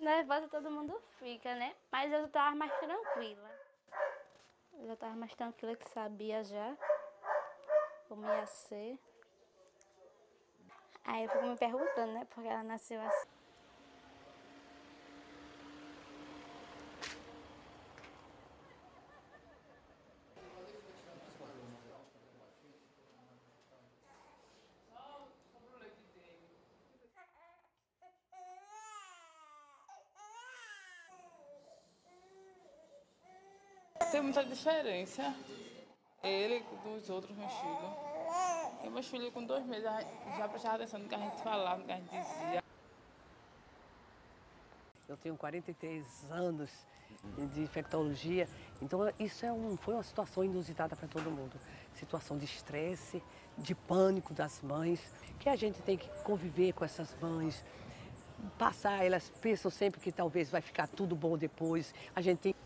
Nervosa todo mundo fica, né? Mas eu tava mais tranquila. Eu já tava mais tranquila que sabia já como ia ser. Aí eu fico me perguntando, né? Porque ela nasceu assim. Tem muita diferença. Ele dos outros meus filhos. E meus filhos com 2 meses já prestavam atenção no que a gente falava, no que a gente dizia. Eu tenho 43 anos de infectologia, então isso foi uma situação inusitada para todo mundo. Situação de estresse, de pânico das mães, que a gente tem que conviver com essas mães, passar, elas pensam sempre que talvez vai ficar tudo bom depois. A gente tem